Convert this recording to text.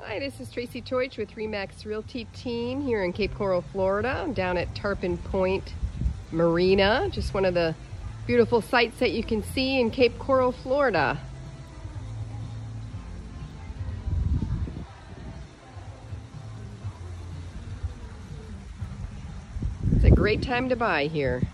Hi, this is Tracy Teutsch with Remax Realty Team here in Cape Coral, Florida. I'm down at Tarpon Point Marina, just one of the beautiful sights that you can see in Cape Coral, Florida. It's a great time to buy here.